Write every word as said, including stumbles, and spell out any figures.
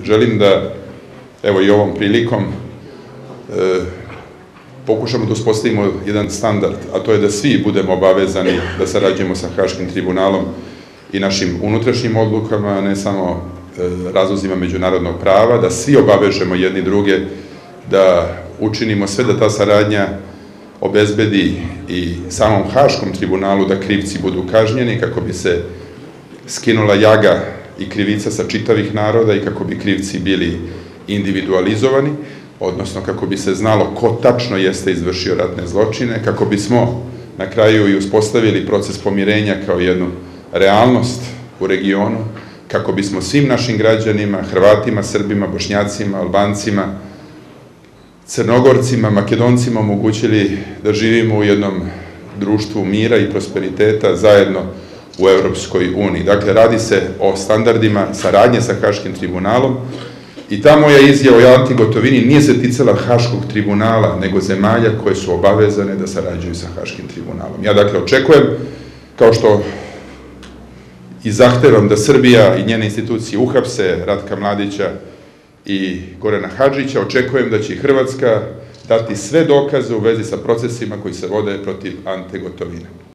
želim da, evo i ovom prilikom, e, pokušamo da uspostavimo jedan standard, a to je da svi budemo obavezani da sarađujemo sa Haškim tribunalom i našim unutrašnjim odlukama, ne samo e, razlozima međunarodnog prava, da svi obavežemo jedni druge, da učinimo sve da ta saradnja obezbedi i samom Haškom tribunalu da krivci budu kažnjeni, kako bi se skinula jaga i krivica sa čitavih naroda i kako bi krivci bili individualizovani, odnosno kako bi se znalo ko tačno jeste izvršio ratne zločine, kako bismo na kraju i uspostavili proces pomirenja kao jednu realnost u regionu, kako bismo svim našim građanima, Hrvatima, Srbima, Bošnjacima, Albancima, Crnogorcima, Makedoncima omogućili da živimo u jednom društvu mira i prosperiteta zajedno u Evropskoj uniji. Dakle, radi se o standardima saradnje sa Haškim tribunalom i ta moja izjava o antigotovini nije se ticala Haškog tribunala, nego zemalja koje su obavezane da sarađuju sa Haškim tribunalom. Ja dakle očekujem, kao što i zahtevam da Srbija i njene institucije uhapse Ratka Mladića i Gorana Hadžića, očekujem da će i Hrvatska dati sve dokaze u vezi sa procesima koji se vode protiv Ante Gotovine.